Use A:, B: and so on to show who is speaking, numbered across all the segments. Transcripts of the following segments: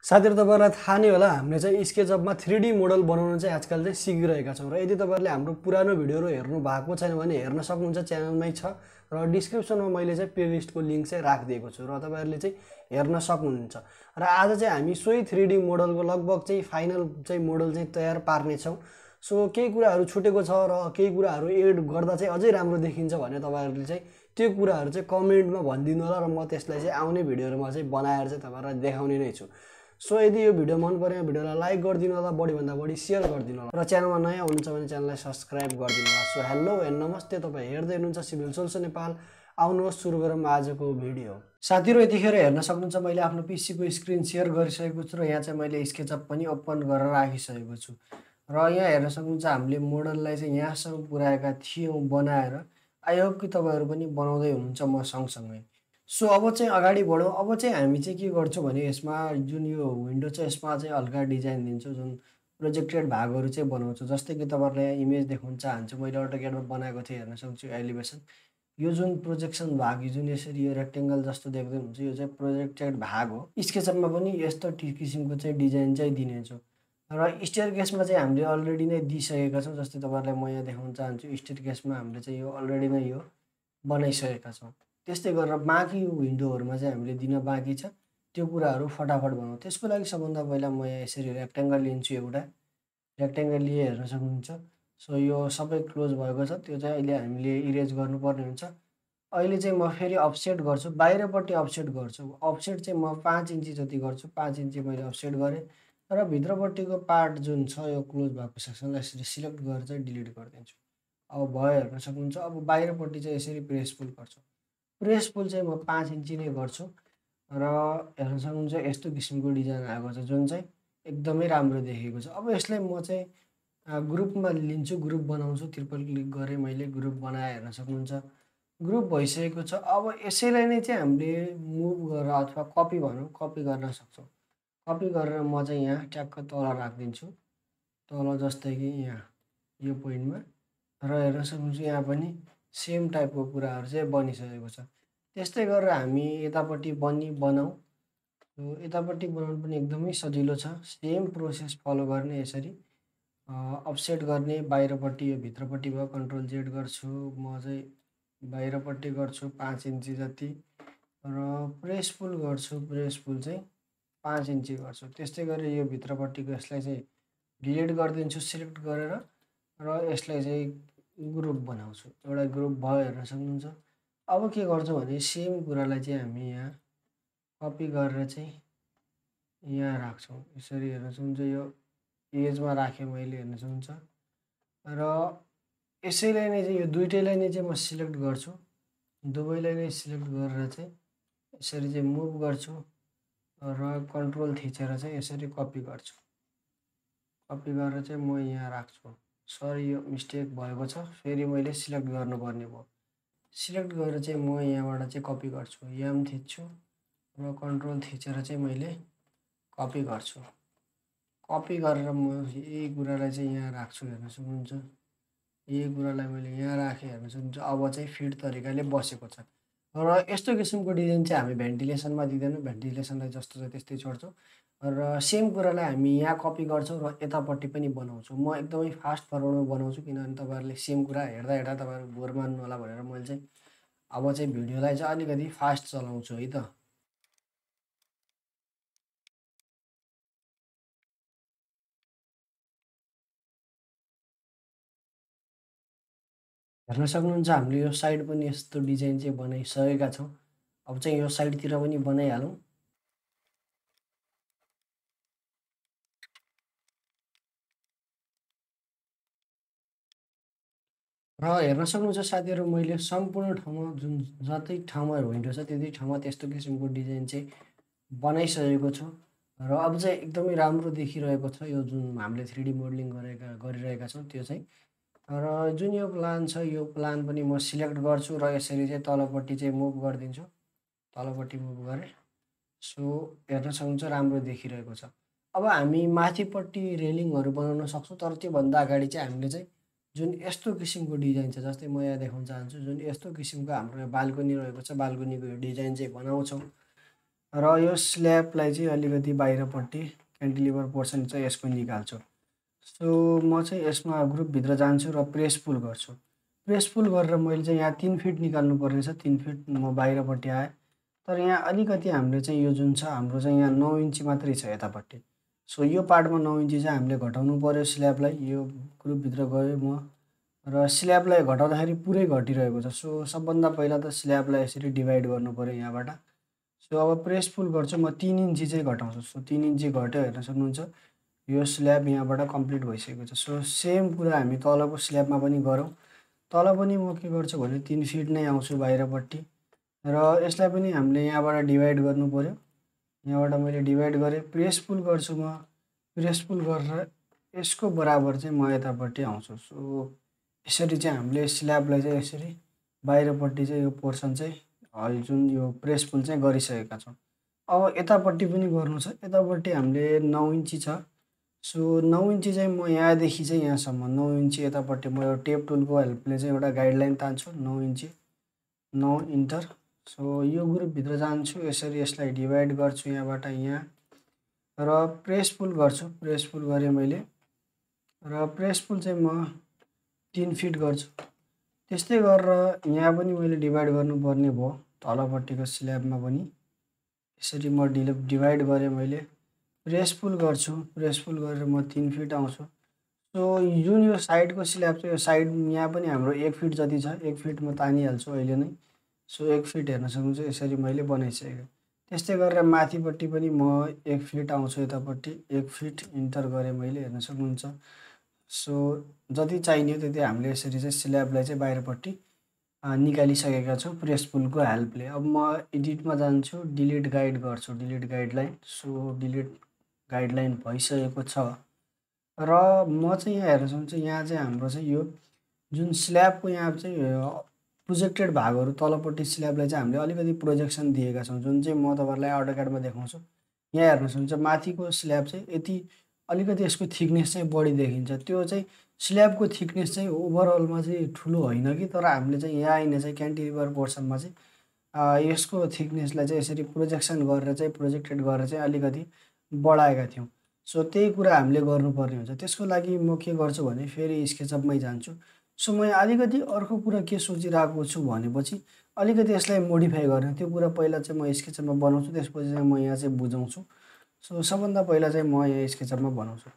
A: साथीहरु तपाईहरुलाई थाहा नै होला हामीले चाहिँ स्केचअपमा 3D मोडल बनाउन चाहिँ आजकल चाहिँ सिकिरहेका छौं र यदि तपाईहरुले हाम्रो पुरानो भिडियोहरु हेर्नु भएको छैन भने हेर्न सक्नुहुन्छ च्यानलमै छ र डिस्क्रिप्सनमा मैले चाहिँ प्लेलिस्टको लिंक चाहिँ राखिदिएको छु र तपाईहरुले चाहिँ हेर्न सक्नुहुन्छ र आज चाहिँ हामी सोही 3D मोडलको लगभग चाहिँ फाइनल चाहिँ मोडल चाहिँ तयार पार्ने छौं सो केही कुराहरु छुटेको छ र केही कुराहरु एड गर्दा चाहिँ अझै राम्रो देखिन्छ भने तपाईहरुले चाहिँ त्यो कुराहरु चाहिँ कमेन्टमा भनिदिनु होला र म त्यसलाई चाहिँ आउने भिडियोहरुमा चाहिँ बनाएर चाहिँ तपाईहरुलाई देखाउने नै छु सो यदि यो भिडियो मन पर्यो भिडियोलाई लाइक गरिदिनु होला बढी भन्दा बढी शेयर गरिदिनु होला र च्यानलमा नयाँ हुनुहुन्छ भने च्यानललाई सब्स्क्राइब गरिदिनु होला सो हेलो एन्ड नमस्ते तपाई हेर्दै हुनुहुन्छ सिभिल सोल्युसन नेपाल आउनुहोस् सुरु गरौँ आजको भिडियो साथीहरु यतिखेर हेर्न सक्नुहुन्छ मैले आफ्नो पीसी को स्क्रिन शेयर गरिसकेको छु र यहाँ चाहिँ मैले स्केचअप पनि ओपन गरेर राखिसकेको छु र यहाँ हेर्न सक्नुहुन्छ हामीले मोडललाई चाहिँ यहाँसम्म पुर्याएका थियौं बनाएर आई होप कि तपाईहरु पनि बनाउँदै हुनुहुन्छ म सँगसँगै सो अब चाहिँ अगाडि बढौं अब चाहिँ हामी चाहिँ के गर्छौं भने यसमा जुन यो विन्डो छ यसमा चाहिँ हल्का डिजाइन दिन्छौं जुन प्रोजेक्टेड भागहरु चाहिँ बनाउँछौं जस्तै कि तपाईहरुलाई इमेज देखाउन चाहन्छु मैले AutoCAD मा बनाएको थिए हेर्न सक्छु एलिभेसन यो जुन प्रोजेक्सन भाग जुन यसरी यो रेक्टेंगल जस्तो देख्दै हुन्छ यो चाहिँ प्रोजेक्टेड भाग हो स्केचअपमा पनि यस्तो किसिमको चाहिँ डिजाइन चाहिँ दिनेछौं र स्टेयरकेसमा चाहिँ हामीले अलरेडी नै दिइसकेका छौं जस्तै तपाईहरुलाई म यहाँ देखाउन चाहन्छु स्टेयरकेसमा हामीले चाहिँ यो अलरेडी नै यो बनाइसकेका छौं त्यस्तै गरेर बाँकी विन्डोहरुमा चाहिँ हामीले दिन बाँकी छ त्यो कुराहरु फटाफट बनाउँ त्यसको लागि सबभन्दा पहिला म यहाँ यसरी रेक्टेंगल लिन्छु एउटा रेक्टेंगल लिए हेर्न सक्नुहुन्छ सो यो सबै क्लोज भएको छ त्यो चाहिँ अहिले हामीले इरेज गर्नुपर्ने हुन्छ अहिले चाहिँ म फेरि अफसेट गर्छु बाहिरपट्टि अफसेट गर्छु अफसेट चाहिँ म 5 इन्ची जति गर्छु 5 इन्ची मैले अफसेट गरे र भित्रपट्टिको पार्ट जुन छ यो क्लोज भएको सेक्सनलाई यसरी सिलेक्ट गरेर चाहिँ डिलिट गरिदिन्छु अब भयो हेर्न सक्नुहुन्छ अब बाहिरपट्टि चाहिँ यसरी प्रेस पुल गर्छु प्रेस पुल चाहिँ म 5 इन्ची नै गर्छु र हेर्न सक्नुहुन्छ यस्तो किसिमको डिजाइन आएको छ जुन चाहिँ एकदमै राम्रो देखिएको छ अब यसलाई म चाहिँ ग्रुपमा लिन्छु ग्रुप बनाउँछु ट्रिपल क्लिक गरे मैले ग्रुप बनाए हेर्न सक्नुहुन्छ ग्रुप भइसकेको छ अब यसैलाई नै चाहिँ हामीले मुभ गरेर अथवा कपी भनौं कपी गर्न सक्छौं कपी गरेर म चाहिँ यहाँ ट्याक्क तल राख्दिन्छु तल जस्तै कि यहाँ यो पोइन्टमा र हेर्न सक्नुहुन्छ यहाँ पनि सेम टाइपको कुराहरु चाहिँ बनिसकेको छ त्यस्तै गरेर हामी यतापट्टि बनाऊ यतापट्टि बनाउन पनि एकदमै सजिलो छ सेम प्रोसेस फलो गर्ने यसरी अफसेट गर्ने बाहिरपट्टि यो भित्रपट्टि भयो कन्ट्रोल जेड गर्छु म चाहिँ बाहिरपट्टि गर्छु 5 इन्ची जति र प्रेस पुल गर्छु प्रेस पुल चाहिँ 5 इन्ची गर्छु त्यस्तै गरी यो भित्रपट्टिको यसलाई चाहिँ डिलिट गरिदिन्छु सिलेक्ट गरेर र यसलाई चाहिँ ग्रुप बनाउँछु एउटा ग्रुप भयो हेर्न सक्नुहुन्छ अब के गर्छौं भने सेम कुरालाई चाहिँ हामी यहाँ कपी गरेर चाहिँ यहाँ राख्छौं यसरी हेर्न सक्नुहुन्छ यो एजमा राखे मैले हेर्न सक्नुहुन्छ र यसैलाई नै चाहिँ यो दुईटैलाई नै चाहिँ म सिलेक्ट गर्छु दुवैलाई नै सिलेक्ट गरेर चाहिँ यसरी चाहिँ मुभ गर्छु र कन्ट्रोल थिचेर चाहिँ यसरी कपी गर्छु कपी गरेर चाहिँ म यहाँ राख्छु सरी यो मिस्टेक भएको छ फेरि मैले सिलेक्ट गर्नुपर्ने भयो सिलेक्ट गरेर चाहिँ म यहाँबाट चाहिँ कपी गर्छु एम थिच्छु र कन्ट्रोल थिचेर चाहिँ मैले कपी गर्छु कपी गरेर म यही कुरालाई चाहिँ यहाँ राख्छु हेर्न सक्नुहुन्छ यही कुरालाई मैले यहाँ राखे हेर्न सक्नुहुन्छ अब चाहिँ फिट तरिकाले बसेको छ र यस्तो किसिमको डिजाइन चाहिँ हामी भेन्टिलेसनमा दिदैनौं भेन्टिलेसनलाई जस्तो छ त्यस्तै छोड्छौं र सेम कुरालाई हामी यहाँ कपी गर्छौं र यतापट्टि पनि बनाउँछौं म एकदमै फास्ट फरवर्डमा बनाउँछु किनभने तपाईहरुले सेम कुरा हेर्दा हेर्दा तपाईहरु बोर मान्नु होला भनेर मैले चाहिँ अब चाहिँ भिडियोलाई चाहिँ अलिकति फास्ट चलाउँछु है त हेर्न सक्नुहुन्छ हामीले यो साइड पनि यस्तो डिजाइन चाहिँ बनाइसकेका छौं अब चाहिँ यो साइडतिर पनि बनाइहालौं र हेर्न सक्नुहुन्छ साथीहरु मैले सम्पूर्ण ठाउँमा जुन जति ठाउँमा विन्डो छ त्यति ठाउँमा त्यस्तो किसिमको डिजाइन चाहिँ बनाइसकेको छु र अब चाहिँ एकदमै राम्रो देखिरहेको छ यो जुन हामीले 3D मोडलिङ गरिरहेका छौं त्यो चाहिँ र जुन यो प्लान छ यो प्लान पनि म सिलेक्ट गर्छु र यसरी चाहिँ तलपट्टि चाहिँ मुभ गरिदिन्छु तलपट्टि मुभ गरे सो हेर्न सक्नुहुन्छ राम्रो देखिरहेको छ अब हामी माथिपट्टि रेलिङहरु बनाउन सक्छौं तर त्यो भन्दा अगाडि चाहिँ हामीले चाहिँ जुन यस्तो किसिमको डिजाइन छ जस्तै म यहाँ देखाउन चाहन्छु जुन यस्तो किसिमको हाम्रो बाल्कनी रहेको छ बाल्कनीको यो डिजाइन चाहिँ बनाउँछौं र यो स्ल्याबलाई चाहिँ अलिकति बाहिरपट्टि क्यान्टिलिभर पोर्सन चाहिँ यसको निकाल्छु। सो म चाहिँ यसमा ग्रुपभित्र जान्छु र प्रेस पुल गर्छु। प्रेस पुल गरेर मैले चाहिँ यहाँ 3 फिट निकाल्नुपर्ने छ। 3 फिट म बाहिरपट्टि आएँ। तर यहाँ अलिकति हामीले चाहिँ यो जुन छ हाम्रो चाहिँ यहाँ 9 इन्ची मात्रै छ यतापट्टि। सो यो पार्टमा 9 इन्ची चाहिँ हामीले घटाउनु पर्यो स्ल्याबलाई। यो ग्रुपभित्र गएँ म र स्ल्याबलाई घटाउँदाखेरि पुरै घटिरहेको छ। सो सबभन्दा पहिला त स्ल्याबलाई यसरी डिभाइड गर्नु पर्यो यहाँबाट। सो अब प्रेस पुल गर्छु म 3 इन्ची चाहिँ घटाउँछु। सो 3 इन्ची घट्यो हेर्न सक्नुहुन्छ। यो स्ल्याब यहाँबाट कम्प्लिट भइसकेको छ। सो सेम कुरा हामी तलको स्ल्याबमा पनि गरौँ। तल पनि म के गर्छु भने 3 फिट नै आउँछु बाहिरपट्टि र यसलाई पनि हामीले यहाँबाट डिभाइड गर्नु पर्यो। यहाँबाट मैले डिभाइड गरेँ, प्रेस पुल गर्छु म। प्रेस पुल गरेर यसको बराबर चाहिँ म यतापट्टि आउँछु। सो यसरी चाहिँ हामीले स्ल्याबलाई चाहिँ यसरी बाहिरपट्टि चाहिँ यो पोर्सन चाहिँ जुन यो प्रेस पुल चाहिँ गरिसकेका छौँ। अब यतापट्टि पनि गर्नु छ। यतापट्टि हामीले 9 इन्ची छ। सो 9 इन्ची चाहिँ म यहाँदेखि चाहिँ यहाँसम्म 9 इन्ची यतापट्टि म यो टेप टुलको हेल्पले चाहिँ एउटा गाइडलाइन तान्छु। 9 इन्ची 9 इन्टर। सो यो ग्रुपभित्र जान्छु, यसरी यसलाई डिभाइड गर्छु यहाँबाट यहाँ र प्रेस पुल गर्छु। प्रेस पुल गरेँ मैले र प्रेस पुल चाहिँ म 3 फिट गर्छु। त्यस्तै गरेर यहाँ पनि मैले डिभाइड गर्नुपर्ने भयो तलपट्टिको स्ल्याबमा पनि। यसरी म डिभाइड गरेँ मैले, प्रेस पुल गर्छु। प्रेस पुल गरेर म 3 फिट आउँछु। सो जुन यो साइडको स्ल्याब छ यो साइड यहाँ पनि हाम्रो 1 फिट जति छ। 1 फिट म तानिहाल्छु अहिले नै। सो 1 फिट हेर्न सक्नुहुन्छ यसरी मैले बनाइसकेँ। त्यस्तै गरेर माथिपट्टि पनि म 1 फिट आउँछु यतापट्टि। 1 फिट इन्टर गरेँ मैले हेर्न सक्नुहुन्छ। सो जति चाहिने हो त्यति हामीले यसरी चाहिँ स्ल्याबलाई चाहिँ बाहिरपट्टि निकालिसकेका छौँ प्रेस पुलको हेल्पले। अब म एडिटमा जान्छु, डिलिट गाइड गर्छु, delete guideline. So delete guideline भइसकेको छ र म चाहिँ यहाँ हेर्न सक्नुहुन्छ यहाँ चाहिँ हाम्रो चाहिँ यो जुन स्ल्याबको यहाँ चाहिँ प्रोजेक्टेड भागहरू तलपट्टि स्ल्याबलाई चाहिँ हामीले अलिकति प्रोजेक्सन दिएका छौँ, जुन चाहिँ म तपाईँहरूलाई AutoCAD-मा देखाउँछु। यहाँ हेर्न सक्नुहुन्छ माथिको स्ल्याब चाहिँ यति अलिकति यसको थिकनेस चाहिँ बढी देखिन्छ। त्यो चाहिँ स्ल्याबको थिकनेस चाहिँ ओभरअलमा चाहिँ ठुलो होइन कि, तर हामीले चाहिँ यहाँ आइने चाहिँ क्यान्टिलिभर पोर्सनमा चाहिँ यसको थिकनेसलाई चाहिँ यसरी प्रोजेक्सन गरेर चाहिँ प्रोजेक्टेड गरेर चाहिँ अलिकति बढाएका थियौँ। सो त्यही कुरा हामीले गर्नुपर्ने हुन्छ। त्यसको लागि म के गर्छु भने फेरि स्केचअपमै जान्छु। सो म अलिकति अर्को कुरा के सोचिरहेको छु भनेपछि अलिकति यसलाई मोडिफाई गर्ने त्यो कुरा पहिला चाहिँ म स्केचअपमा बनाउँछु, त्यसपछि चाहिँ म यहाँ चाहिँ बुझाउँछु। सो सबभन्दा पहिला चाहिँ म यहाँ स्केचअपमा बनाउँछु।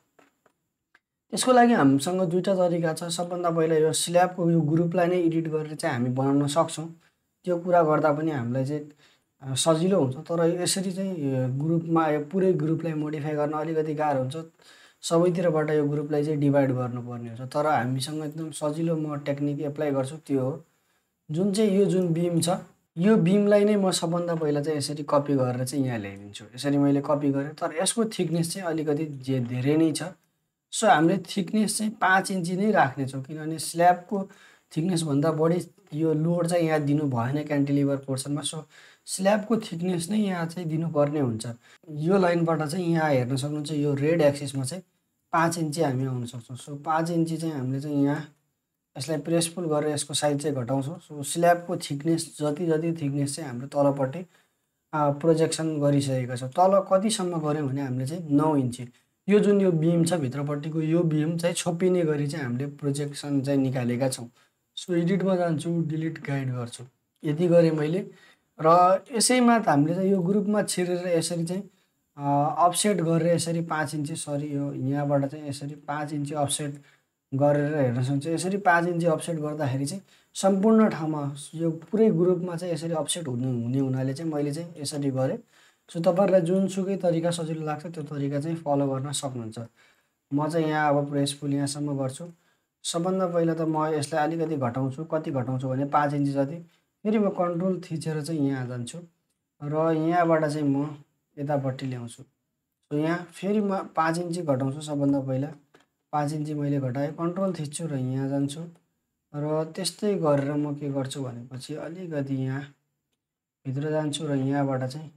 A: त्यसको लागि हामीसँग दुईवटा तरिका छ। सबभन्दा पहिला यो स्ल्याबको यो ग्रुपलाई नै एडिट गरेर चाहिँ हामी बनाउन सक्छौँ। त्यो कुरा गर्दा पनि हामीलाई चाहिँ सजिलो हुन्छ। तर यसरी चाहिँ ग्रुपमा यो पुरै ग्रुपलाई मोडिफाई गर्न अलिकति गाह्रो हुन्छ। सबैतिरबाट यो ग्रुपलाई चाहिँ डिभाइड गर्नुपर्ने हुन्छ। तर हामीसँग एकदम सजिलो म टेक्निक एप्लाई गर्छु, त्यो हो जुन चाहिँ यो जुन बिम छ यो बिमलाई नै म सबभन्दा पहिला चाहिँ यसरी कपी गरेर चाहिँ यहाँ ल्याइदिन्छु। यसरी मैले कपी गरेँ, तर यसको थिकनेस चाहिँ अलिकति धेरै नै छ। सो हामीले थिकनेस चाहिँ 5 इन्ची नै राख्नेछौँ, किनभने स्ल्याबको थिकनेसभन्दा बढी यो लोड चाहिँ यहाँ दिनु भएन क्यान्टिलिभर पोर्सनमा। सो स्ल्याबको थिकनेस नै यहाँ चाहिँ दिनुपर्ने हुन्छ। यो लाइनबाट चाहिँ यहाँ हेर्न सक्नुहुन्छ यो रेड एक्सिसमा चाहिँ 5 इन्ची हामी आउन सक्छौँ। सो 5 इन्ची चाहिँ हामीले चाहिँ यहाँ यसलाई प्रेस पुल गरेर यसको साइज चाहिँ घटाउँछौँ। सो स्ल्याबको थिकनेस जति थिकनेस चाहिँ हाम्रो तलपट्टि प्रोजेक्सन गरिसकेका छौँ। तल कतिसम्म गऱ्यौँ भने हामीले चाहिँ 9 इन्ची यो जुन यो बिम छ भित्रपट्टिको यो बिम चाहिँ छोपिने गरी चाहिँ हामीले प्रोजेक्सन चाहिँ निकालेका छौँ। सो एडिटमा जान्छु, डिलिट गाइड गर्छु, यति गरेँ मैले। र यसैमा हामीले चाहिँ यो ग्रुपमा छिरेर यसरी चाहिँ अफसेट गरेर यसरी 5 इन्ची यो यहाँबाट चाहिँ यसरी 5 इन्ची अफसेट गरेर हेर्न सक्नुहुन्छ। यसरी 5 इन्ची अफसेट गर्दाखेरि चाहिँ सम्पूर्ण ठाउँमा यो पुरै ग्रुपमा चाहिँ यसरी अफसेट हुने हुनाले चाहिँ मैले चाहिँ यसरी गरेँ। सो तपाईँहरूलाई जुनसुकै तरिका सजिलो लाग्छ त्यो तरिका चाहिँ फलो गर्न सक्नुहुन्छ। म चाहिँ यहाँ अब प्रेस पुल यहाँसम्म गर्छु। सबभन्दा पहिला त म यसलाई अलिकति घटाउँछु। कति घटाउँछु भने 5 इन्ची जति। फेरि म कन्ट्रोल थिचेर चाहिँ यहाँ जान्छु र यहाँबाट चाहिँ म यतापट्टि ल्याउँछु। सो यहाँ फेरि म 5 इन्ची घटाउँछु। सबभन्दा पहिला 5 इन्ची मैले घटाएँ, कन्ट्रोल थिच्छु र यहाँ जान्छु र त्यस्तै गरेर म के गर्छु भनेपछि अलिकति यहाँ भित्र जान्छु र यहाँबाट चाहिँ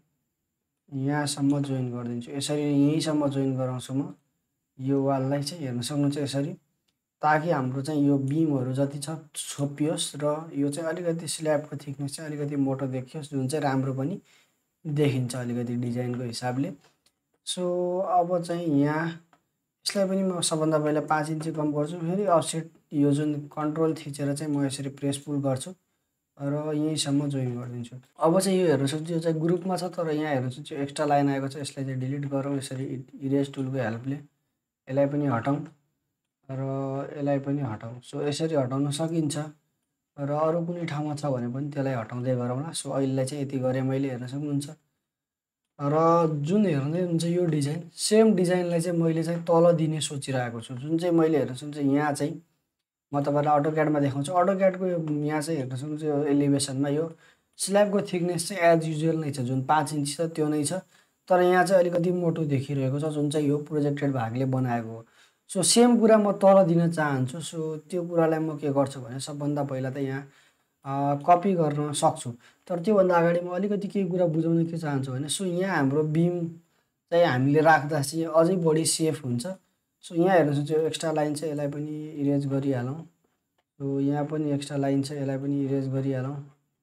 A: यहाँसम्म जोइन गरिदिन्छु। यसरी यहीँसम्म जोइन गराउँछु म यो वाललाई चाहिँ हेर्न सक्नुहुन्छ यसरी, ताकि हाम्रो चाहिँ यो बिमहरू जति छ छोपियोस् र यो चाहिँ अलिकति स्ल्याबको थिकनेस चाहिँ अलिकति मोटो देखियोस्, जुन चाहिँ राम्रो पनि देखिन्छ अलिकति डिजाइनको हिसाबले। सो अब चाहिँ यहाँ यसलाई पनि म सबभन्दा पहिला 5 इन्ची कम गर्छु। फेरि अफसेट यो जुन कन्ट्रोल थिचेर चाहिँ म यसरी प्रेस पुल गर्छु र यहीँसम्म जोइन गरिदिन्छु। अब चाहिँ यो हेर्न सक्छु, यो चाहिँ ग्रुपमा छ, तर यहाँ हेर्न सक्छु एक्स्ट्रा लाइन आएको छ। यसलाई चाहिँ डिलिट गरौँ यसरी इरेज टुलको हेल्पले। यसलाई पनि हटाउँ र यसलाई पनि हटाउँ। सो यसरी हटाउन सकिन्छ र अरू कुनै ठाउँमा छ भने पनि त्यसलाई हटाउँदै गरौँला। सो अहिलेलाई चाहिँ यति गरेँ मैले, हेर्न सक्नुहुन्छ। र जुन हेर्दै हुन्छ यो डिजाइन, सेम डिजाइनलाई चाहिँ मैले चाहिँ तल दिने सोचिरहेको छु। जुन चाहिँ मैले हेर्न सक्नुहुन्छ यहाँ चाहिँ म तपाईँलाई AutoCAD-मा देखाउँछु। AutoCAD-को यहाँ चाहिँ हेर्न सक्नुहुन्छ यो एलिभेसनमा यो स्ल्याबको थिकनेस चाहिँ एज युजुअल नै छ, जुन 5 इन्ची छ त्यो नै छ। तर यहाँ चाहिँ अलिकति मोटो देखिरहेको छ, जुन चाहिँ यो प्रोजेक्टेड भागले बनाएको हो। सो सेम कुरा म तल दिन चाहन्छु। सो त्यो कुरालाई म के गर्छु भने सबभन्दा पहिला त यहाँ कपी गर्न सक्छु। तर त्योभन्दा अगाडि म अलिकति केही कुरा बुझाउन के चाहन्छु भने, सो यहाँ हाम्रो बिम चाहिँ हामीले राख्दा चाहिँ अझै बढी सेफ हुन्छ। सो यहाँ हेर्न सक्छु एक्स्ट्रा लाइन छ, यसलाई पनि इरेज गरिहालौँ। सो यहाँ पनि एक्स्ट्रा लाइन छ, यसलाई पनि इरेज गरिहालौँ।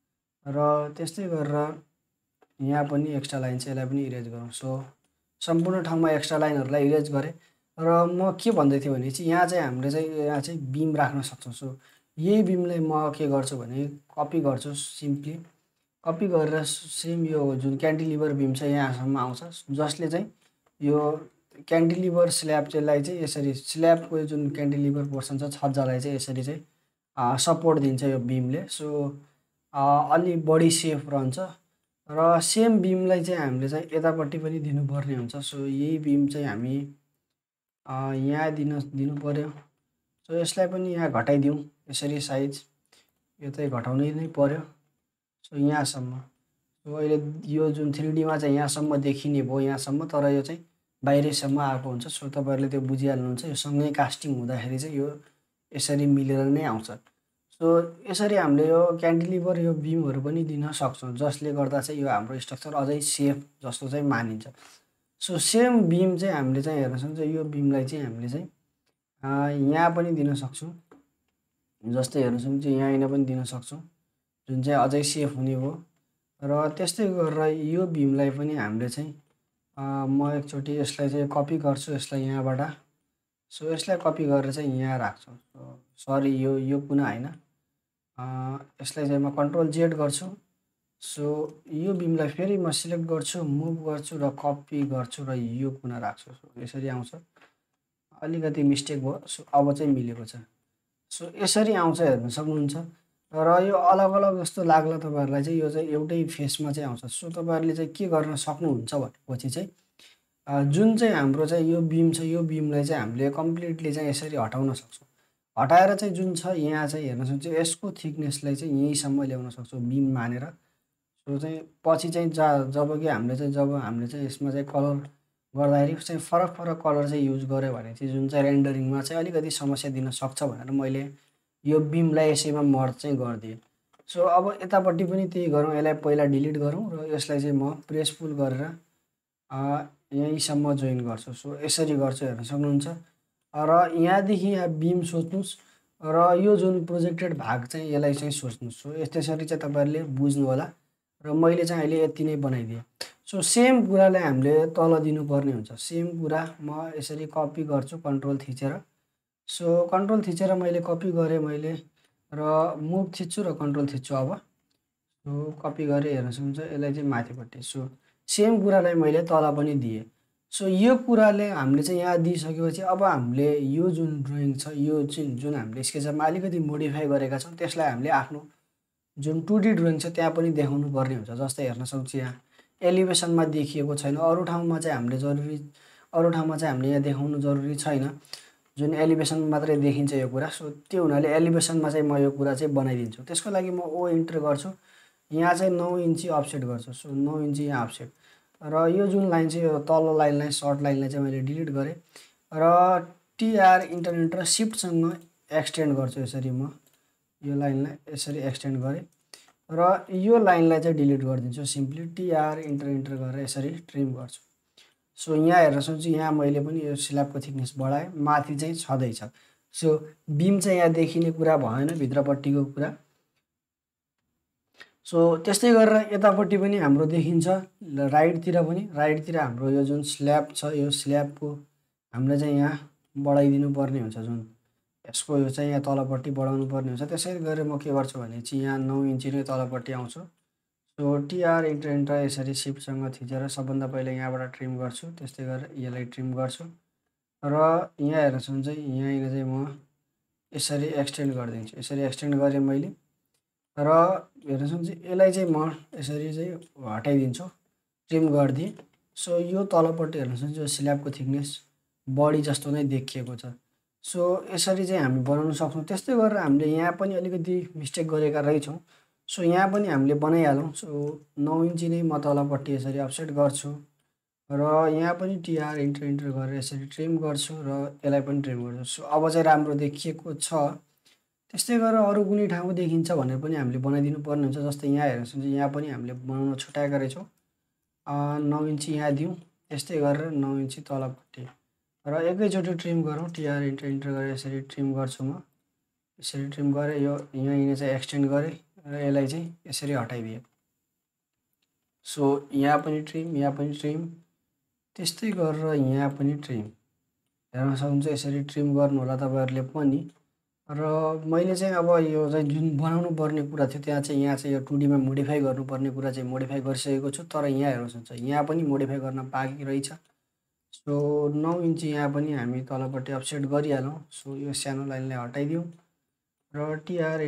A: र त्यस्तै गरेर यहाँ पनि एक्स्ट्रा लाइन छ, यसलाई पनि इरेज गरौँ। सो सम्पूर्ण ठाउँमा एक्स्ट्रा लाइनहरूलाई इरेज गरेँ। र म के भन्दै थिएँ भने चाहिँ यहाँ चाहिँ हामीले चाहिँ यहाँ चाहिँ बिम राख्न सक्छौँ। सो यही बिमलाई म के गर्छु भने कपी गर्छु, सिम्पली कपी गरेर सेम यो जुन क्यान्टिलिभर बिम छ यहाँसम्म आउँछ, जसले चाहिँ यो क्यान्टिलिभर स्ल्याबलाई चाहिँ यसरी स्ल्याबको जुन क्यान्टिलिभर पोर्सन छ छज्जालाई चाहिँ यसरी चाहिँ सपोर्ट दिन्छ यो बिमले। सो अलि बढी सेफ रहन्छ। र सेम बिमलाई चाहिँ हामीले चाहिँ यतापट्टि पनि दिनुपर्ने हुन्छ। सो यही बिम चाहिँ हामी यहाँ दिनु पर्यो। सो यसलाई पनि यहाँ घटाइदिउँ यसरी साइज, यो चाहिँ घटाउनै नै पर्यो। सो यहाँसम्म। सो अहिले यो जुन 3Dमा चाहिँ यहाँसम्म देखिने भयो यहाँसम्म, तर यो चाहिँ बाहिरैसम्म आएको हुन्छ। सो तपाईँहरूले त्यो बुझिहाल्नुहुन्छ। यो सँगै कास्टिङ हुँदाखेरि चाहिँ यो यसरी मिलेर नै आउँछ। सो यसरी हामीले यो क्यान्टिलिभर यो बिमहरू पनि दिन सक्छौँ, जसले गर्दा चाहिँ यो हाम्रो स्ट्रक्चर अझै सेफ जस्तो चाहिँ मानिन्छ। सो सेम बिम चाहिँ हामीले चाहिँ हेर्न सक्छौँ, यो बिमलाई चाहिँ हामीले चाहिँ यहाँ पनि दिन सक्छौँ। जस्तै हेर्न सक्छौँ यहाँ पनि दिन सक्छौँ, जुन चाहिँ अझै सेफ हुने भयो। र त्यस्तै गरेर यो बिमलाई पनि हामीले चाहिँ म एकचोटि यसलाई चाहिँ कपी गर्छु, यसलाई यहाँबाट। सो यसलाई कपी गरेर चाहिँ यहाँ राख्छु। सरी यो कुना होइन, यसलाई चाहिँ म Ctrl-Z गर्छु। सो यो बिमलाई फेरि म सिलेक्ट गर्छु, मुभ गर्छु र कपी गर्छु र यो कुना राख्छु। सो यसरी आउँछ। अलिकति मिस्टेक भयो। सो अब चाहिँ मिलेको छ। सो यसरी आउँछ, हेर्न सक्नुहुन्छ। र यो अलग अलग जस्तो लाग्ला तपाईँहरूलाई चाहिँ, यो चाहिँ एउटै फेसमा चाहिँ आउँछ। सो तपाईँहरूले चाहिँ के गर्न सक्नुहुन्छ भनेपछि चाहिँ जुन चाहिँ हाम्रो चाहिँ यो बिम छ, यो बिमलाई चाहिँ हामीले कम्प्लिटली चाहिँ यसरी हटाउन सक्छौँ। हटाएर चाहिँ जुन छ यहाँ चाहिँ हेर्न सक्छौँ, यसको थिकनेसलाई चाहिँ यहीँसम्म ल्याउन सक्छौँ बिम मानेर। सो चाहिँ पछि चाहिँ जब हामीले चाहिँ यसमा चाहिँ कलर गर्दाखेरि चाहिँ फरक फरक कलर चाहिँ युज गऱ्यो भने चाहिँ जुन चाहिँ रेन्डरिङमा चाहिँ अलिकति समस्या दिन सक्छ भनेर मैले यो बिमलाई यसैमा मर्ज चाहिँ गरिदिएँ। सो अब यतापट्टि पनि त्यही गरौँ, यसलाई पहिला डिलिट गरौँ र यसलाई चाहिँ म प्रेस पुल गरेर यहीँसम्म जोइन गर्छु। सो यसरी गर्छु, हेर्न सक्नुहुन्छ। र यहाँदेखि यहाँ बिम सोच्नुहोस् र यो जुन प्रोजेक्टेड भाग चाहिँ यसलाई चाहिँ सोच्नुहोस्। सो त्यसरी चाहिँ तपाईँहरूले बुझ्नु होला। र मैले चाहिँ अहिले यति नै बनाइदिएँ। सो सेम कुरालाई हामीले तल दिनुपर्ने हुन्छ। सेम कुरा म यसरी कपी गर्छु कन्ट्रोल थिचेर। सो कन्ट्रोल थिचेर मैले कपी गरेँ मैले, र मुभ थिच्छु र कन्ट्रोल थिच्छु। अब सो कपी गरेँ, हेर्न सक्नुहुन्छ, यसलाई चाहिँ माथिपट्टि। सो सेम कुरालाई मैले तल पनि दिएँ। सो यो कुराले हामीले चाहिँ यहाँ दिइसकेपछि अब हामीले यो जुन ड्रइङ छ, यो चाहिँ जुन हामीले स्केचअपमा अलिकति मोडिफाई गरेका छौँ, त्यसलाई हामीले आफ्नो जुन 2D ड्रइङ छ त्यहाँ पनि देखाउनु पर्ने हुन्छ। जस्तै हेर्न सक्छु यहाँ एलिभेसनमा देखिएको छैन, अरू ठाउँमा चाहिँ हामीले यहाँ देखाउनु जरुरी छैन, जुन एलिभेसन मात्रै देखिन्छ यो कुरा। सो त्यो हुनाले एलिभेसनमा चाहिँ म यो कुरा चाहिँ बनाइदिन्छु। त्यसको लागि म ओ इन्टर गर्छु, यहाँ चाहिँ 9 इन्ची अफसेट गर्छु। सो 9 इन्ची यहाँ अफसेट। र यो जुन लाइन चाहिँ यो तल्लो लाइनलाई, सर्ट लाइनलाई चाहिँ मैले डिलिट गरेँ र टिआर इन्टर सिफ्टसँग एक्सटेन्ड गर्छु। यसरी म यो लाइनलाई यसरी एक्सटेन्ड गरेँ र यो लाइनलाई चाहिँ डिलिट गरिदिन्छु। सिम्पली टिआर इन्टर गरेर यसरी ट्रिम गर्छु। सो यहाँ हेर्न सक्छु, यहाँ मैले पनि यो स्ल्याबको थिकनेस बढाएँ, माथि चाहिँ छँदैछ। सो बिम चाहिँ यहाँ देखिने कुरा भएन, भित्रपट्टिको कुरा। सो त्यस्तै गरेर यतापट्टि पनि हाम्रो देखिन्छ राइटतिर पनि। राइटतिर हाम्रो यो जुन स्ल्याब छ यो स्ल्याबको हामीले चाहिँ यहाँ बढाइदिनु पर्ने हुन्छ। जुन यसको यो चाहिँ यहाँ तलपट्टि बढाउनु पर्ने हुन्छ। त्यसरी गरेर म के गर्छु भने चाहिँ यहाँ 9 इन्ची नै तलपट्टि आउँछु। सो टिआर इन्टर यसरी सिफ्टसँग थिचेर सबभन्दा पहिला यहाँबाट ट्रिम गर्छु। त्यस्तै गरेर यसलाई ट्रिम गर्छु र यहाँ हेर्नुहोस् चाहिँ यहाँनिर चाहिँ म यसरी एक्सटेन्ड गरिदिन्छु। यसरी एक्सटेन्ड गरेँ मैले र हेर्नुहोस् चाहिँ यसलाई चाहिँ म यसरी चाहिँ हटाइदिन्छु, ट्रिम गरिदिएँ। सो यो तलपट्टि हेर्नुहोस् जो स्ल्याबको थिकनेस बढी जस्तो नै देखिएको छ। सो यसरी चाहिँ हामी बनाउन सक्छौँ। त्यस्तै गरेर हामीले यहाँ पनि अलिकति मिस्टेक गरेका रहेछौँ। सो यहाँ पनि हामीले बनाइहालौँ। सो 9 इन्ची नै म तलपट्टि यसरी अफसेट गर्छु र यहाँ पनि टिआर इन्टर गरेर यसरी ट्रिम गर्छु र यसलाई पनि ट्रिम गर्छु। सो अब चाहिँ राम्रो देखिएको छ। त्यस्तै गरेर अरू कुनै ठाउँमा देखिन्छ भनेर पनि हामीले बनाइदिनु पर्ने हुन्छ। जस्तै यहाँ हेर्नुहोस् यहाँ पनि हामीले बनाउन छुट्याएका रहेछौँ। 9 इन्ची यहाँ दिउँ, त्यस्तै गरेर 9 इन्ची तलपट्टि र एकैचोटि ट्रिम गरौँ। टिआर इन्टर गरेर यसरी ट्रिम गर्छु म। यसरी ट्रिम गरेँ, यो यहाँनिर चाहिँ एक्सटेन्ड गरेँ र यसलाई चाहिँ यसरी हटाइदिएँ। सो यहाँ पनि ट्रिम, त्यस्तै गरेर यहाँ पनि ट्रिम हेर्न सक्नुहुन्छ। यसरी ट्रिम गर्नु होला तपाईँहरूले पनि। र मैले चाहिँ अब यो चाहिँ जुन बनाउनु पर्ने कुरा थियो त्यहाँ चाहिँ यहाँ चाहिँ यो 2D मा मोडिफाई गर्नुपर्ने कुरा चाहिँ मोडिफाई गरिसकेको छु। तर यहाँ हेर्नुहोस् यहाँ पनि मोडिफाई गर्न बाँकी रहेछ। सो 9 इन्ची यहाँ पनि हामी तलपट्टि अफसेट गरिहालौँ। सो यो सानो लाइनलाई हटाइदिउँ र टिआर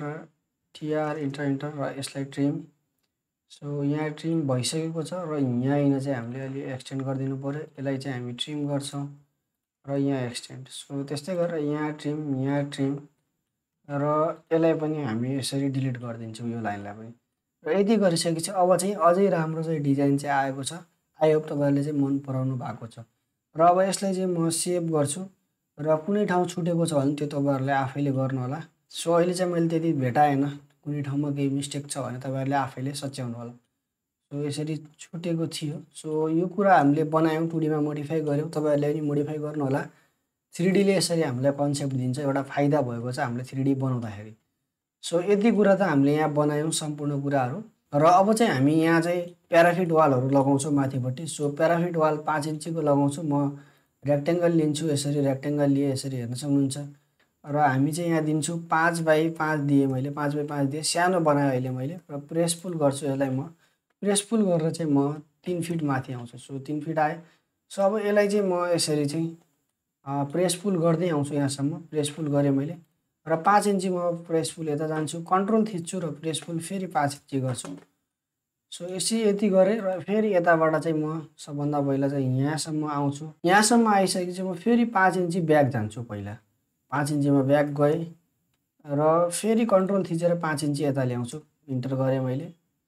A: इन्टर र यसलाई ट्रिम। सो यहाँ ट्रिम भइसकेको छ र यहाँनिर चाहिँ हामीले अलि एक्सटेन्ड गरिदिनु पऱ्यो। यसलाई चाहिँ हामी ट्रिम गर्छौँ र यहाँ एक्सटेन्ड। सो त्यस्तै गरेर यहाँ ट्रिम र यसलाई पनि हामी यसरी डिलिट गरिदिन्छौँ यो लाइनलाई पनि। र यति गरिसकेपछि अब चाहिँ अझै राम्रो चाहिँ डिजाइन चाहिँ आएको छ। आई होप तपाईँहरूले चाहिँ मन पराउनु भएको छ। र अब यसलाई चाहिँ म सेभ गर्छु र कुनै ठाउँ छुटेको छ भने त्यो तपाईँहरूले आफैले गर्नु होला। सो अहिले चाहिँ मैले त्यति भेटाएन, कुनै ठाउँमा केही मिस्टेक छ भने तपाईँहरूले आफैले सच्याउनु होला। सो यसरी छुटेको थियो। सो यो कुरा हामीले बनायौँ, 2D मा मोडिफाई गऱ्यौँ। तपाईँहरूले पनि मोडिफाई गर्नु होला। 3D ले यसरी हामीलाई कन्सेप्ट दिन्छ, एउटा फाइदा भएको छ हामीले 3D बनाउँदाखेरि। सो यति कुरा त हामीले यहाँ बनायौँ सम्पूर्ण कुराहरू। र अब चाहिँ हामी यहाँ चाहिँ प्याराफिट वालहरू लगाउँछौँ माथिपट्टि। सो प्याराफिट वाल 5 इन्चीको लगाउँछु म। रेक्टेङ्गल लिन्छु, यसरी रेक्टेङ्गल लिए यसरी हेर्न सक्नुहुन्छ। र हामी चाहिँ यहाँ दिन्छु 5x5 दिएँ मैले, 5x5 दिएँ। सानो बनाएँ अहिले मैले र प्रेस पुल गर्छु यसलाई म। प्रेस पुल गरेर चाहिँ म 3 फिट माथि आउँछु। सो 3 फिट आएँ। सो अब यसलाई चाहिँ म यसरी चाहिँ प्रेस पुल गर्दै आउँछु यहाँसम्म। प्रेस पुल गरेँ मैले र 5 इन्ची म प्रेस पुल यता जान्छु, कन्ट्रोल थिच्छु र प्रेस पुल फेरि 5 इन्ची गर्छु। सो यति गरेँ र फेरि यताबाट चाहिँ म सबभन्दा पहिला चाहिँ यहाँसम्म आउँछु। यहाँसम्म आइसकेपछि म फेरि 5 इन्ची ब्याक जान्छु। पहिला 5 इन्चीमा ब्याक गएँ र फेरि कन्ट्रोल थिचेर 5 इन्ची यता ल्याउँछु। इन्टर गरेँ मैले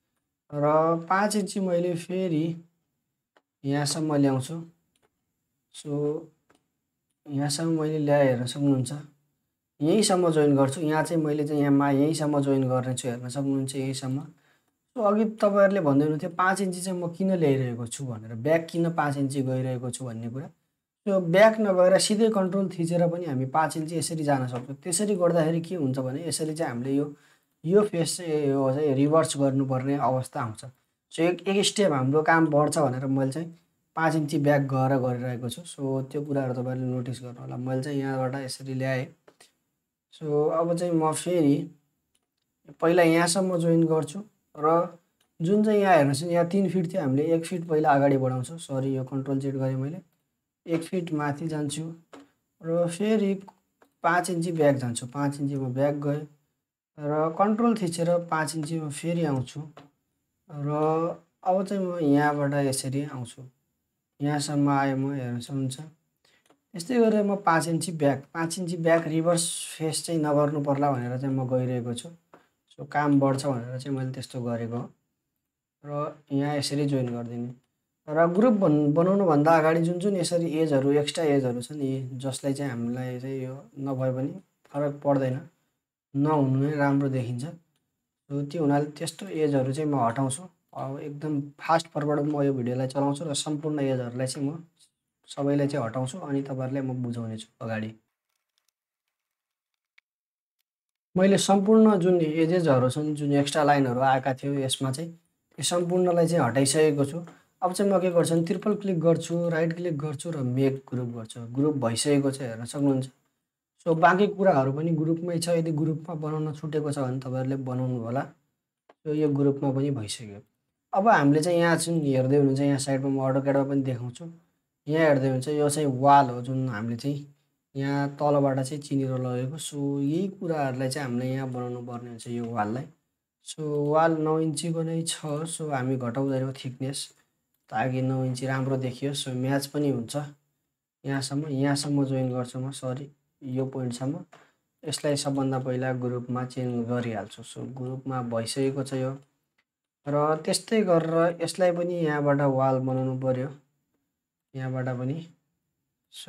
A: र 5 इन्ची मैले फेरि यहाँसम्म ल्याउँछु। सो यहाँसम्म मैले ल्याए हेर्न सक्नुहुन्छ। यहीँसम्म जोइन गर्छु। यहाँ चाहिँ मैले चाहिँ यहीँसम्म जोइन गर्नेछु, हेर्न सक्नुहुन्छ यहीँसम्म। सो अघि तपाईँहरूले भन्दै हुनुहुन्थ्यो 5 इन्ची चाहिँ म किन ल्याइरहेको छु भनेर, ब्याक किन 5 इन्ची गइरहेको छु भन्ने कुरा। सो ब्याक नगएर सिधै कन्ट्रोल थिचेर पनि हामी 5 इन्ची यसरी जान सक्छौँ। त्यसरी गर्दाखेरि के हुन्छ भने यसरी चाहिँ हामीले यो फेस चाहिँ यो चाहिँ रिभर्स गर्नुपर्ने अवस्था आउँछ। सो एक स्टेप हाम्रो काम बढ्छ भनेर मैले चाहिँ 5 इन्ची ब्याक गएर गरिरहेको छु। सो त्यो कुराहरू तपाईँहरूले नोटिस गर्नु होला। मैले चाहिँ यहाँबाट यसरी ल्याएँ। सो अब चाहिँ म फेरि पहिला यहाँसम्म जोइन गर्छु र जुन चाहिँ यहाँ हेर्नुहोस् यहाँ 3 फिट थियो, हामीले 1 फिट पहिला अगाडि बढाउँछौँ। सरी, यो कन्ट्रोल जेड गरेँ मैले। 1 फिट माथि जान्छु र फेरि 5 इन्ची ब्याक जान्छु। 5 इन्चीमा ब्याक गएँ र कन्ट्रोल थिचेर 5 इन्चीमा फेरि आउँछु र अब चाहिँ म यहाँबाट यसरी आउँछु। यहाँसम्म आएँ म, हेर्न सक्नुहुन्छ। यस्तै गरेर म 5 इन्ची ब्याक रिभर्स फेस चाहिँ नगर्नु पर्ला भनेर चाहिँ म गइरहेको छु। सो काम बढ्छ भनेर चाहिँ मैले त्यस्तो गरेको हो। र यहाँ यसरी जोइन गरिदिने र ग्रुप बनाउनुभन्दा अगाडि जुन यसरी एजहरू, एक्स्ट्रा एजहरू छन् यी, जसलाई चाहिँ हामीलाई चाहिँ यो नभए पनि फरक पर्दैन, नहुनु नै राम्रो देखिन्छ। सो त्यो हुनाले त्यस्तो एजहरू चाहिँ म हटाउँछु। अब एकदम फास्ट फरवर्ड म यो भिडियोलाई चलाउँछु र सम्पूर्ण एजहरूलाई चाहिँ म सबैलाई चाहिँ हटाउँछु अनि तपाईँहरूलाई म बुझाउने छु अगाडि। मैले सम्पूर्ण जुन एजेसहरू छन्, जुन एक्स्ट्रा लाइनहरू आएका थियो यसमा चाहिँ यो सम्पूर्णलाई चाहिँ हटाइसकेको छु। अब चाहिँ म के गर्छु भने ट्रिपल क्लिक गर्छु, राइट क्लिक गर्छु र मेक ग्रुप गर्छु। ग्रुप भइसकेको छ, हेर्न सक्नुहुन्छ। सो बाँकी कुराहरू पनि ग्रुपमै छ। यदि ग्रुपमा बनाउन छुटेको छ भने तपाईँहरूले बनाउनु होला। सो यो ग्रुपमा पनि भइसक्यो। अब हामीले चाहिँ यहाँ जुन हेर्दै हुनुहुन्छ, यहाँ साइडमा म AutoCAD-मा पनि देखाउँछु। यहाँ हेर्दै हुन्छ, यो चाहिँ वाल हो जुन हामीले चाहिँ यहाँ तलबाट चाहिँ चिनेर लगेको। सो यही कुराहरूलाई चाहिँ हामीले यहाँ बनाउनु पर्ने हुन्छ, यो वाललाई। सो वाल 9 इन्चीको नै छ। सो हामी घटाउँदैनौँ थिकनेस ताकि 9 इन्ची राम्रो देखियोस्। सो म्याच पनि हुन्छ यहाँसम्म जोइन गर्छु म, सरी यो पोइन्टसम्म। यसलाई सबभन्दा पहिला ग्रुपमा चेन्ज गरिहाल्छु। सो ग्रुपमा भइसकेको छ यो। र त्यस्तै गरेर यसलाई पनि यहाँबाट वाल बनाउनु पर्यो, यहाँबाट पनि। सो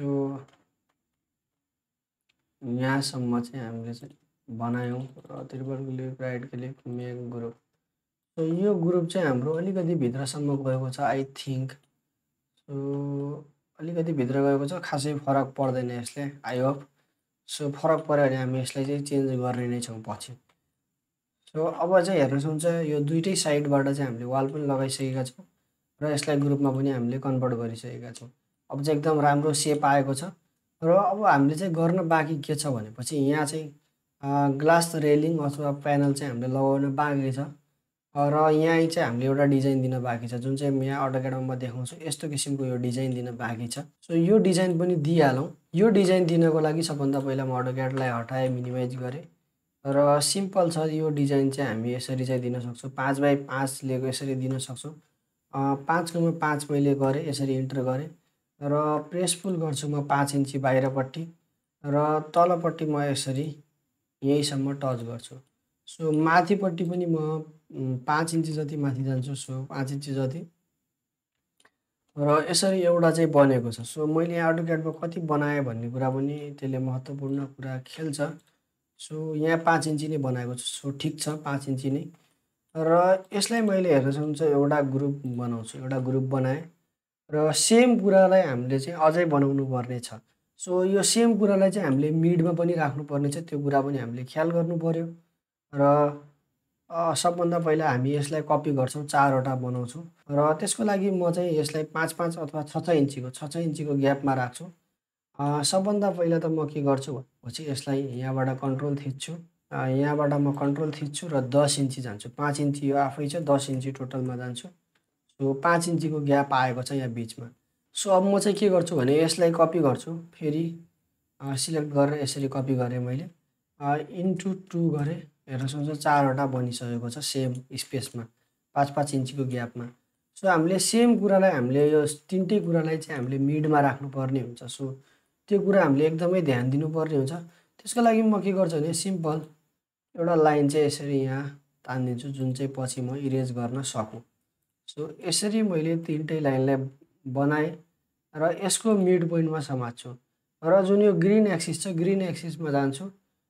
A: यहाँसम्म चाहिँ हामीले चाहिँ बनायौँ र triple click, right click, make group. So यो ग्रुप चाहिँ हाम्रो अलिकति भित्रसम्म गएको छ आई थिङ्क। सो अलिकति भित्र गएको छ, खासै फरक पर्दैन यसले, आई होप। सो फरक पऱ्यो भने हामी यसलाई चाहिँ चेन्ज गर्ने नै छौँ पछि। सो अब चाहिँ हेर्न सक्नुहुन्छ, यो दुइटै साइडबाट चाहिँ हामीले वाल पनि लगाइसकेका छौँ र यसलाई ग्रुपमा पनि हामीले कन्भर्ट गरिसकेका छौँ। अब चाहिँ एकदम राम्रो सेप आएको छ। र अब हामीले चाहिँ गर्न बाँकी के छ भनेपछि यहाँ चाहिँ ग्लास रेलिङ अथवा प्यानल चाहिँ हामीले लगाउन बाँकी छ। र यहाँ चाहिँ हामीले एउटा डिजाइन दिन बाँकी छ, जुन चाहिँ म यहाँ AutoCAD-मा म देखाउँछु। यस्तो किसिमको यो डिजाइन दिन बाँकी छ। सो यो डिजाइन पनि दिइहालौँ। यो डिजाइन दिनको लागि सबभन्दा पहिला म AutoCAD-लाई हटाएँ, मिनिमाइज गरेँ र सिम्पल छ यो डिजाइन चाहिँ हामी यसरी चाहिँ दिन सक्छौँ। 5x5 लिएको यसरी दिन सक्छौँ। 5x5 मैले गरेँ, यसरी इन्टर गरेँ र प्रेसफुल गर्छु म 5 इन्ची बाहिरपट्टि र तलपट्टि म यसरी यहीँसम्म टच गर्छु। सो माथिपट्टि पनि म 5 इन्ची जति माथि जान्छु। सो 5 इन्ची जति र यसरी एउटा चाहिँ बनेको छ। सो मैले यहाँ AutoCAD-मा कति बनाएँ भन्ने कुरा पनि त्यसले महत्त्वपूर्ण कुरा खेल्छ। सो यहाँ 5 इन्ची नै बनाएको छु। सो ठिक छ, 5 इन्ची नै। र यसलाई मैले हेर्न सक्नुहुन्छ एउटा ग्रुप बनाउँछु, एउटा ग्रुप बनाएँ र सेम कुरालाई हामीले चाहिँ अझै बनाउनु पर्ने छ। सो यो सेम कुरालाई चाहिँ हामीले मिडमा पनि राख्नुपर्ने छ, त्यो कुरा पनि हामीले ख्याल गर्नु पर्यो। र सबभन्दा पहिला हामी यसलाई कपी गर्छौँ, 4वटा बनाउँछौँ र त्यसको लागि म चाहिँ यसलाई 5x5 अथवा 6x6 इन्चीको ग्यापमा राख्छु। सबभन्दा पहिला त म के गर्छु भनेपछि यसलाई यहाँबाट कन्ट्रोल थिच्छु। यहाँबाट म कन्ट्रोल थिच्छु र 10 इन्ची जान्छु। 5 इन्ची यो आफै छ, 10 इन्ची टोटलमा जान्छु। सो 5 इन्चीको ग्याप आएको छ यहाँ बिचमा। सो अब म चाहिँ के गर्छु भने यसलाई कपी गर्छु, फेरि सिलेक्ट गरेर यसरी कपी गरेँ मैले, इन्टु 2 गरेँ। हेर्न सक्नुहुन्छ 4वटा बनिसकेको छ सेम स्पेसमा, 5-5 इन्चीको ग्यापमा। सो हामीले सेम कुरालाई हामीले यो तिनटै कुरालाई चाहिँ हामीले मिडमा राख्नुपर्ने हुन्छ। सो त्यो कुरा हामीले एकदमै ध्यान दिनुपर्ने हुन्छ। त्यसको लागि म के गर्छु भने सिम्पल एउटा लाइन चाहिँ यसरी यहाँ तानिदिन्छु, जुन चाहिँ पछि म इरेज गर्न सकूँ। सो यसरी मैले तिनटै लाइनलाई बनाएँ र यसको मिड पोइन्टमा समात्छु र जुन यो ग्रिन एक्सिस छ, ग्रिन एक्सिसमा जान्छु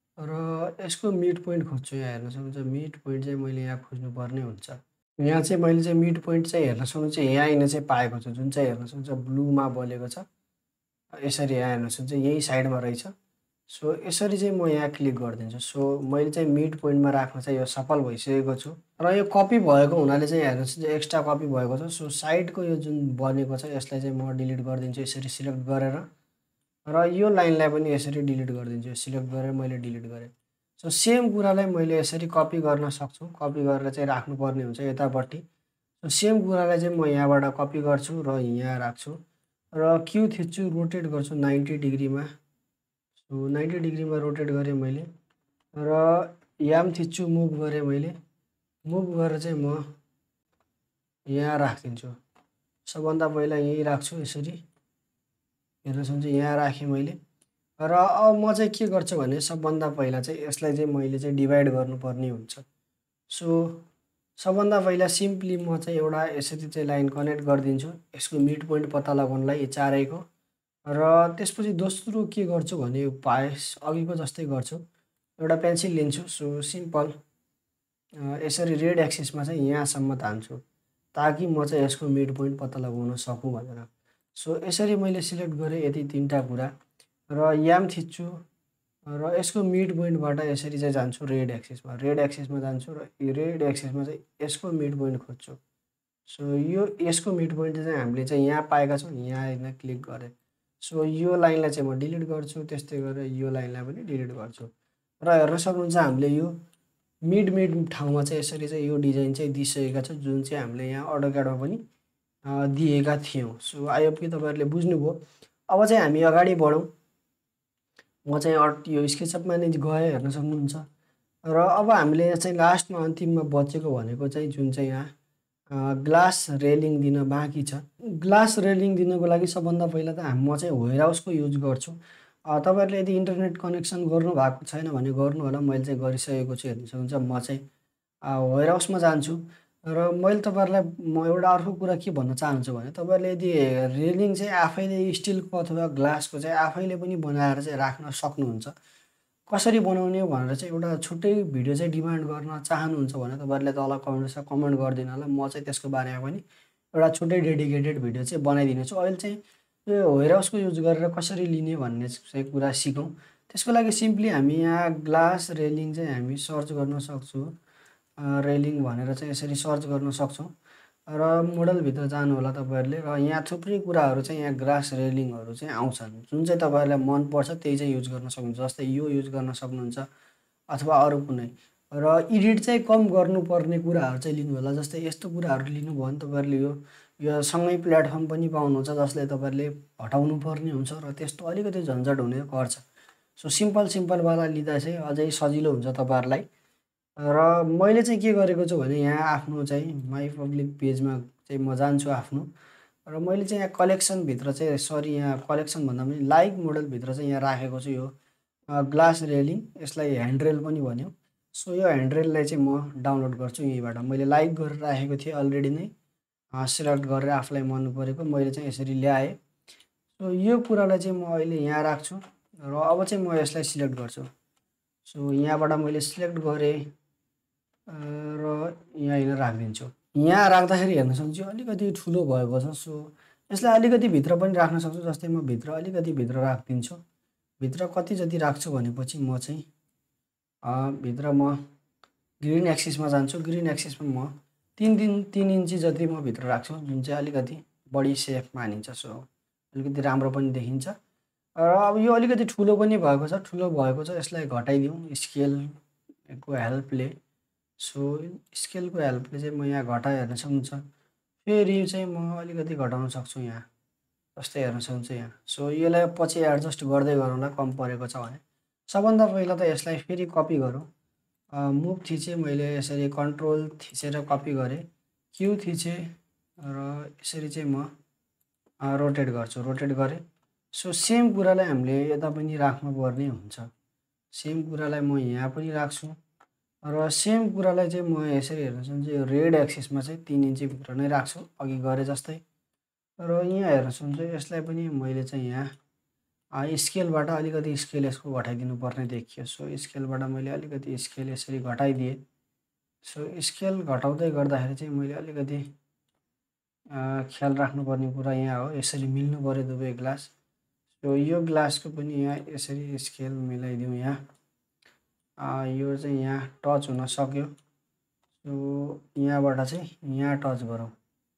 A: र यसको मिड पोइन्ट खोज्छु। यहाँ हेर्न सक्नुहुन्छ मिड पोइन्ट चाहिँ मैले यहाँ खोज्नुपर्ने हुन्छ। यहाँ चाहिँ मैले चाहिँ मिड पोइन्ट चाहिँ हेर्न सक्नुहुन्छ यहीँनिर चाहिँ पाएको छु, जुन चाहिँ हेर्न सक्नुहुन्छ ब्लूमा बोलेको छ। यसरी यहाँ हेर्न सक्नुहुन्छ यही साइडमा रहेछ। सो यसरी चाहिँ म यहाँ क्लिक गरिदिन्छु। सो मैले चाहिँ मिड पोइन्टमा राख्न चाहिँ यो सफल भइसकेको छु र यो कपी भएको हुनाले चाहिँ हेर्न सक्नुहुन्छ एक्स्ट्रा कपी भएको छ। सो साइडको यो जुन बनेको छ यसलाई चाहिँ म डिलिट गरिदिन्छु यसरी सिलेक्ट गरेर र यो लाइनलाई पनि यसरी डिलिट गरिदिन्छु, सिलेक्ट गरेर मैले डिलिट गरेँ। सो सेम कुरालाई मैले यसरी कपी गर्न सक्छु, कपी गरेर चाहिँ राख्नुपर्ने हुन्छ यतापट्टि। सो सेम कुरालाई चाहिँ म यहाँबाट कपी गर्छु र यहाँ राख्छु र क्यू थिच्छु, रोटेट गर्छु 90 डिग्रीमा। सो 90 डिग्रीमा रोटेट गरेँ मैले र याम थिच्छु, मुभ गरेँ मैले। मुभ गरेर चाहिँ म यहाँ राखिदिन्छु। सबभन्दा पहिला यहीँ राख्छु यसरी, हेर्न सक्नुहुन्छ यहाँ राखेँ मैले। र अब म चाहिँ के गर्छु भने सबभन्दा पहिला चाहिँ यसलाई चाहिँ मैले चाहिँ डिभाइड गर्नुपर्ने हुन्छ। सो सबभन्दा पहिला सिम्पली म चाहिँ एउटा यसरी चाहिँ लाइन कनेक्ट गरिदिन्छु यसको मिड पोइन्ट पत्ता लगाउनलाई यो चारैको। र त्यसपछि दोस्रो के गर्छु भने अघिको जस्तै गर्छु, एउटा पेन्सिल लिन्छु। सो सिम्पल यसरी रेड एक्सिसमा चाहिँ यहाँसम्म तान्छु ताकि म चाहिँ यसको मिड पोइन्ट पत्ता लगाउन सकूँ भनेर। सो यसरी मैले सिलेक्ट गरेँ यति तिनवटा कुरा र याम थिच्छु र यसको मिड पोइन्टबाट यसरी चाहिँ जान्छु रेड एक्सिसमा जान्छु र रेड एक्सिसमा चाहिँ यसको मिड पोइन्ट खोज्छु। सो यो यसको मिड पोइन्ट चाहिँ हामीले चाहिँ यहाँ पाएका छौँ, यहाँ होइन क्लिक गरेँ। सो यो लाइनलाई चाहिँ म डिलिट गर्छु, त्यस्तै गरेर यो लाइनलाई पनि डिलिट गर्छु। र हेर्न सक्नुहुन्छ हामीले यो मिड ठाउँमा चाहिँ यसरी चाहिँ यो डिजाइन चाहिँ दिइसकेका छ, जुन चाहिँ हामीले यहाँ AutoCADमा पनि दिएका थियौँ। सो आई होप कि तपाईँहरूले बुझ्नुभयो। अब चाहिँ हामी अगाडि बढौँ। म चाहिँ यो स्केचअपमा नै गएँ, हेर्न सक्नुहुन्छ। र अब हामीले चाहिँ लास्टमा अन्तिममा बचेको भनेको चाहिँ जुन चाहिँ यहाँ ग्लास रेलिङ दिन बाँकी छ। ग्लास रेलिङ दिनको लागि सबभन्दा पहिला त म चाहिँ वेयर हाउसको युज गर्छु। तपाईँहरूले यदि इन्टरनेट कनेक्सन गर्नु भएको छैन भने गर्नु होला, मैले चाहिँ गरिसकेको छु, हेर्न सक्नुहुन्छ। म चाहिँ वेयर हाउसमा जान्छु र मैले तपाईँहरूलाई म एउटा अर्को कुरा के भन्न चाहन्छु भने तपाईँहरूले यदि रेलिङ चाहिँ आफैले स्टिलको अथवा ग्लासको चाहिँ आफैले पनि बनाएर चाहिँ राख्न सक्नुहुन्छ। कसरी बनाउने भनेर चाहिँ एउटा छुट्टै भिडियो चाहिँ डिमान्ड गर्न चाहनुहुन्छ भने तपाईँहरूले तल कमेन्ट गरिदिनु होला। म चाहिँ त्यसको बारेमा पनि एउटा छुट्टै डेडिकेटेड भिडियो चाहिँ बनाइदिनेछु। अहिले चाहिँ यो वेयर हाउसको युज गरेर कसरी लिने भन्ने चाहिँ कुरा सिकौँ। त्यसको लागि सिम्पली हामी यहाँ ग्लास रेलिङ चाहिँ हामी सर्च गर्न सक्छौँ। रेलिङ भनेर चाहिँ यसरी सर्च गर्न सक्छौँ र मोडलभित्र जानु होला तपाईँहरूले। र यहाँ थुप्रै कुराहरू चाहिँ यहाँ ग्लास रेलिङहरू चाहिँ आउँछन्, जुन चाहिँ तपाईँहरूलाई मनपर्छ त्यही चाहिँ युज गर्न सक्नुहुन्छ। जस्तै यो युज गर्न सक्नुहुन्छ अथवा अरू कुनै। र एडिट चाहिँ कम गर्नुपर्ने कुराहरू चाहिँ लिनु होला। जस्तै यस्तो कुराहरू लिनुभयो भने तपाईँहरूले यो सँगै प्लेटफर्म पनि पाउनुहुन्छ, जसले तपाईँहरूले हटाउनु पर्ने हुन्छ र त्यस्तो अलिकति झन्झट हुने गर्छ। सो सिम्पलवाला लिँदा चाहिँ अझै सजिलो हुन्छ तपाईँहरूलाई। र मैले चाहिँ के गरेको छु भने यहाँ आफ्नो चाहिँ माई पब्लिक पेजमा चाहिँ म जान्छु आफ्नो, र मैले चाहिँ यहाँ कलेक्सनभित्र चाहिँ यहाँ कलेक्सन भन्दा पनि लाइक मोडलभित्र चाहिँ यहाँ राखेको छु यो ग्लास रेलिङ। यसलाई ह्यान्ड्रेल पनि भन्यो। सो यो ह्यान्ड्रेललाई चाहिँ म डाउनलोड गर्छु यहीँबाट। मैले लाइक गरेर राखेको थिएँ अलरेडी नै, सिलेक्ट गरेर आफूलाई मन परेको मैले चाहिँ यसरी ल्याएँ। सो यो कुरालाई चाहिँ म अहिले यहाँ राख्छु र अब चाहिँ म यसलाई सिलेक्ट गर्छु। सो यहाँबाट मैले सिलेक्ट गरेँ र यहाँ होइन राखिदिन्छु। यहाँ राख्दाखेरि हेर्न सक्छु अलिकति ठुलो भएको छ। सो यसलाई अलिकति भित्र पनि राख्न सक्छु। जस्तै म भित्र अलिकति भित्र राखिदिन्छु। भित्र कति जति राख्छु भनेपछि म चाहिँ भित्र म ग्रिन एक्सिसमा जान्छु। ग्रिन एक्सिसमा म 3 इन्ची जति म भित्र राख्छु, जुन चाहिँ अलिकति बढी सेफ मानिन्छ। सो अलिकति राम्रो पनि देखिन्छ। र अब यो अलिकति ठुलो पनि भएको छ, यसलाई घटाइदिउँ स्केलको हेल्पले। सो स्केलको हेल्पले चाहिँ म यहाँ घटाएँ, हेर्न सक्नुहुन्छ। फेरि चाहिँ म अलिकति घटाउन सक्छु यहाँ, जस्तै हेर्न सक्नुहुन्छ यहाँ। सो यसलाई पछि एडजस्ट गर्दै गरौँला कम परेको छ भने। सबभन्दा पहिला त यसलाई फेरि कपी गरौँ। मुभ थिचेँ मैले, यसरी कन्ट्रोल थिचेर कपी गरेँ, क्यु थिचेँ र यसरी चाहिँ म रोटेट गर्छु, रोटेट गरेँ। सो सेम कुरालाई हामीले यता पनि राख्नुपर्ने हुन्छ। सेम कुरालाई म यहाँ पनि राख्छु र सेम कुरालाई चाहिँ म यसरी हेर्न सक्नुहुन्छ यो रेड एक्सिसमा चाहिँ 3 इन्ची भित्र नै राख्छु, अघि गरे जस्तै। र यहाँ हेर्न सक्नुहुन्छ यसलाई पनि मैले चाहिँ यहाँ स्केलबाट अलिकति स्केल यसको घटाइदिनु पर्ने देखियो। सो स्केलबाट मैले अलिकति स्केल यसरी घटाइदिएँ। सो स्केल घटाउँदै गर्दाखेरि चाहिँ मैले अलिकति ख्याल राख्नुपर्ने कुरा यहाँ हो, यसरी मिल्नु पऱ्यो दुवै ग्लास। सो यो ग्लासको पनि यहाँ यसरी स्केल मिलाइदिउँ। यहाँ यो चाहिँ यहाँ टच हुन सक्यो। सो यहाँबाट चाहिँ यहाँ टच गरौँ,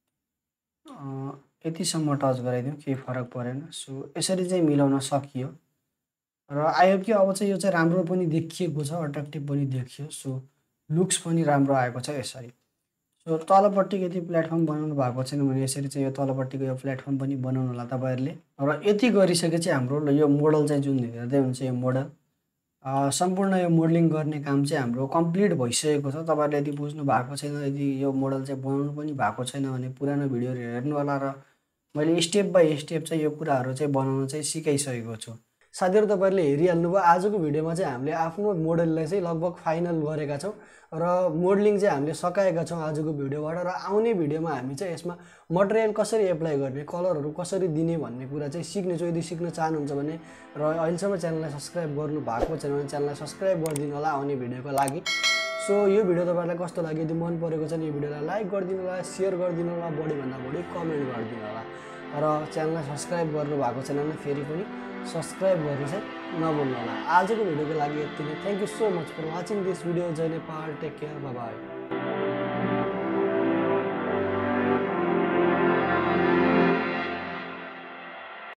A: यतिसम्म टच गराइदिउँ, केही फरक परेन। सो यसरी चाहिँ मिलाउन सकियो र आई होप कि अब चाहिँ यो चाहिँ राम्रो पनि देखिएको छ, अट्र्याक्टिभ पनि देखियो। सो लुक्स पनि राम्रो आएको छ यसरी। सो तलपट्टिको यदि प्लेटफर्म बनाउनु भएको छैन भने यसरी चाहिँ यो तलपट्टिको यो प्लेटफर्म पनि बनाउनु होला तपाईँहरूले। र यति गरिसकेपछि हाम्रो यो मोडल चाहिँ जुन हेर्दै हुन्छ यो मोडल सम्पूर्ण यो मोडलिङ गर्ने काम चाहिँ हाम्रो कम्प्लिट भइसकेको छ। तपाईँहरूले यदि बुझ्नु भएको छैन, यदि यो मोडल चाहिँ बनाउनु पनि भएको छैन भने पुरानो भिडियोहरू हेर्नु होला र मैले स्टेप बाई स्टेप चाहिँ यो कुराहरू चाहिँ बनाउन चाहिँ सिकाइसकेको छु। साथीहरू तपाईँहरूले हेरिहाल्नुभयो, आजको भिडियोमा चाहिँ हामीले आफ्नो मोडललाई चाहिँ लगभग फाइनल गरेका छौँ र मोडलिङ चाहिँ हामीले सकाएका छौँ आजको भिडियोबाट। र आउने भिडियोमा हामी चाहिँ यसमा मटेरियल कसरी एप्लाई गर्ने, कलरहरू कसरी दिने भन्ने कुरा चाहिँ सिक्नेछौँ। यदि सिक्न चाहनुहुन्छ भने र अहिलेसम्म च्यानललाई सब्सक्राइब गर्नु भएको छैन भने च्यानललाई सब्सक्राइब गरिदिनु होला आउने भिडियोको लागि। सो यो भिडियो तपाईँलाई कस्तो लाग्यो, यदि मन परेको छ भने यो भिडियोलाई लाइक गरिदिनु होला, सेयर गरिदिनु होला, बढीभन्दा बढी कमेन्ट गरिदिनु होला। र च्यानललाई सब्स्क्राइब गर्नु भएको छैन भने फेरि पनि सब्स्क्राइब गर्नु चाहिँ नभुल्नु होला। आजको भिडियोको लागि यति नै। Thank you so much for watching this video. जय Nepal, take care, bye by.